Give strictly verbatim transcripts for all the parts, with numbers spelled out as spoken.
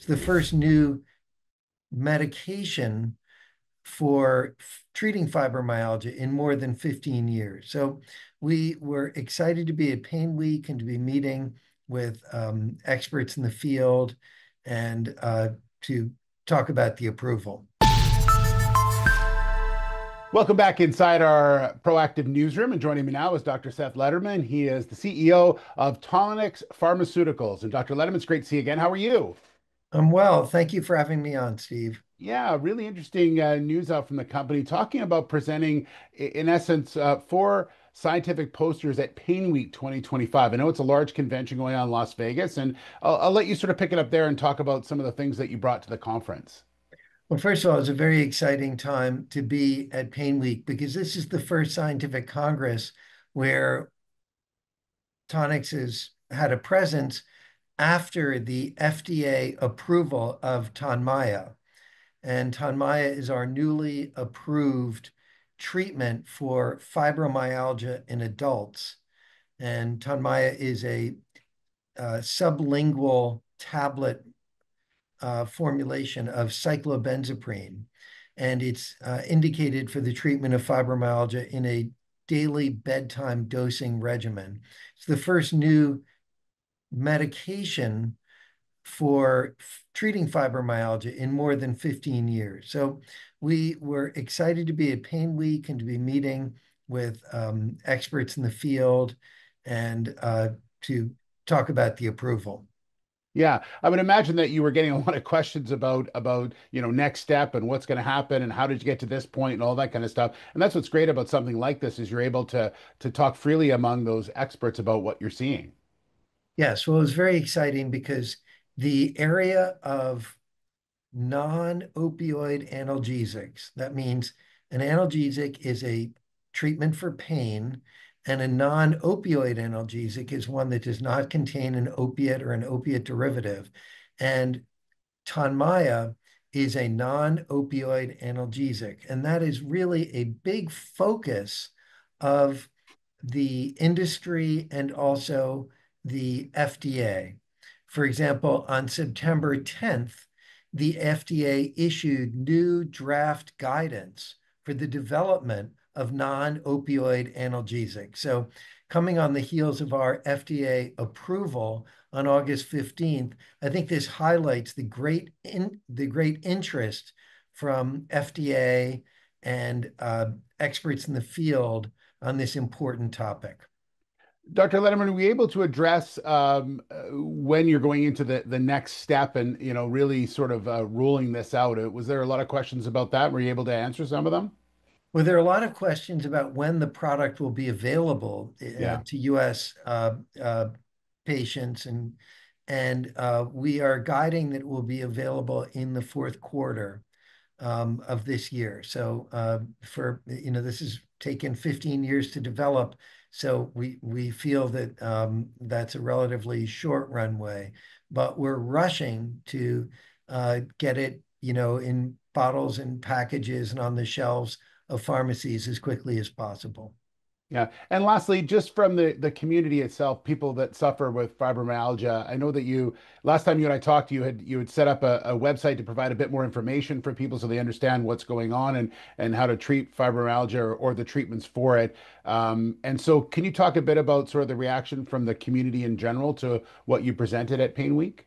the first new medication for treating fibromyalgia in more than fifteen years. So we were excited to be at Pain Week and to be meeting with um, experts in the field and uh, to talk about the approval. Welcome back inside our proactive newsroom. And joining me now is Doctor Seth Lederman. He is the C E O of Tonix Pharmaceuticals. And Doctor Lederman, it's great to see you again. How are you? I'm well. Thank you for having me on, Steve. Yeah, really interesting uh, news out from the company talking about presenting, i- in essence, uh, four scientific posters at PAINWEEK twenty twenty-five. I know it's a large convention going on in Las Vegas, and I'll, I'll let you sort of pick it up there and talk about some of the things that you brought to the conference. Well, first of all, it's a very exciting time to be at Pain Week because this is the first scientific congress where Tonix has had a presence after the F D A approval of Tonmya. And Tonmya is our newly approved treatment for fibromyalgia in adults. And Tonmya is a uh, sublingual tablet uh, formulation of cyclobenzaprine, and it's uh, indicated for the treatment of fibromyalgia in a daily bedtime dosing regimen. It's the first new medication for treating fibromyalgia in more than fifteen years. So we were excited to be at Pain Week and to be meeting with um, experts in the field and uh, to talk about the approval. Yeah, I would imagine that you were getting a lot of questions about about, you know, next step and what's going to happen and how did you get to this point and all that kind of stuff. And that's what's great about something like this is you're able to to talk freely among those experts about what you're seeing. Yes, well, it was very exciting because the area of non-opioid analgesics, that means an analgesic is a treatment for pain, and a non-opioid analgesic is one that does not contain an opiate or an opiate derivative. And Tonmya is a non-opioid analgesic, and that is really a big focus of the industry and also the F D A. For example, on September tenth, the F D A issued new draft guidance for the development of non-opioid analgesics. So coming on the heels of our F D A approval on August fifteenth, I think this highlights the great in, the great interest from F D A and uh, experts in the field on this important topic. Doctor Lederman, were you able to address um, uh, when you're going into the the next step and, you know, really sort of uh, ruling this out? Uh, Was there a lot of questions about that? Were you able to answer some of them? Well, there are a lot of questions about when the product will be available uh, Yeah. to U S uh, uh, patients, and and uh, we are guiding that it will be available in the fourth quarter um, of this year. So uh, for you know, this has taken fifteen years to develop. So we we feel that um, that's a relatively short runway, but we're rushing to uh, get it, you know, in bottles and packages and on the shelves of pharmacies as quickly as possible. Yeah. And lastly, just from the the community itself, people that suffer with fibromyalgia, I know that you last time you and I talked, you had you had set up a, a website to provide a bit more information for people so they understand what's going on and and how to treat fibromyalgia or, or the treatments for it. Um, and so can you talk a bit about sort of the reaction from the community in general to what you presented at Pain Week?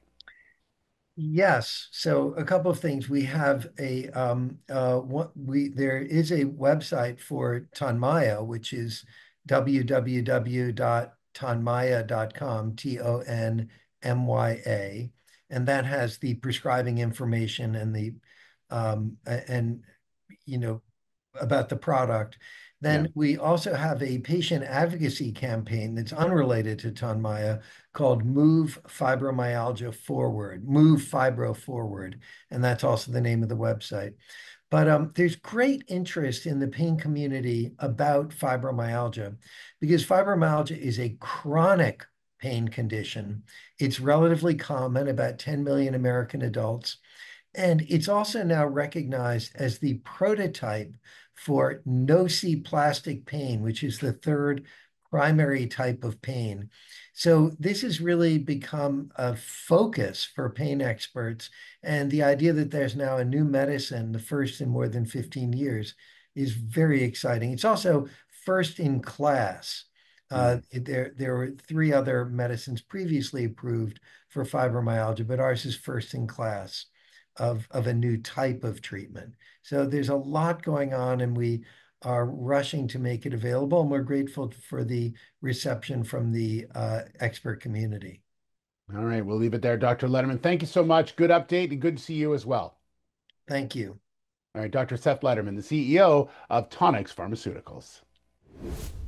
Yes. So a couple of things. We have a um, uh, what we there is a website for Tonmya, which is w w w dot tonmya dot com, T O N M Y A, and that has the prescribing information and the um, and you know about the product. Yeah. Then we also have a patient advocacy campaign that's unrelated to Tonmya called Move Fibromyalgia Forward, Move Fibro Forward. And that's also the name of the website. But um, there's great interest in the pain community about fibromyalgia because fibromyalgia is a chronic pain condition. It's relatively common, about ten million American adults. And it's also now recognized as the prototype for nociplastic pain, which is the third primary type of pain. So this has really become a focus for pain experts. And the idea that there's now a new medicine, the first in more than fifteen years, is very exciting. It's also first in class. Uh, Hmm. there, there were three other medicines previously approved for fibromyalgia, but ours is first in class of, of a new type of treatment. So there's a lot going on, and we are rushing to make it available, and we're grateful for the reception from the uh, expert community. All right, we'll leave it there. Doctor Lederman, thank you so much. Good update and good to see you as well. Thank you. All right, Doctor Seth Lederman, the C E O of Tonix Pharmaceuticals.